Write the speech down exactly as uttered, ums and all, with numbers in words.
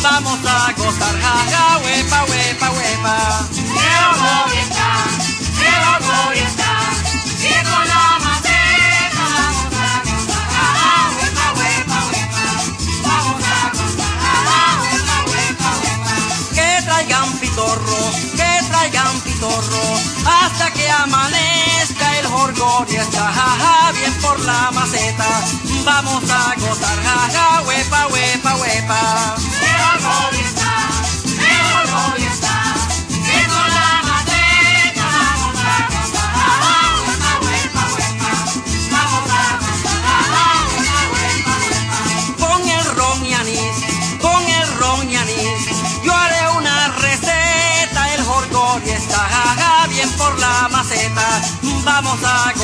vamos a gozar, jaja, huepa, huepa, huepa. ¡Qué orgullo está! ¡Qué orgullo está! Y con la maceta vamos a gozar, jaja, huepa, huepa, huepa. Vamos a gozar, jaja, huepa, huepa, huepa. Que traigan pitorro, que traigan pitorro, hasta que amanezca el jorgorio está, jaja, bien por la maceta. Vamos a gozar, jaja, huepa, huepa, huepa. ¡Qué orgullo está! ¡Qué orgullo está! Y con la maceta vamos a gozar, jaja, huepa, huepa, huepa. Vamos a gozar, jaja, huepa, huepa, huepa. Con el ron y anís, con el ron y anís, yo haré una receta, el jorgorio está, jaja, bien por la maceta. Vamos a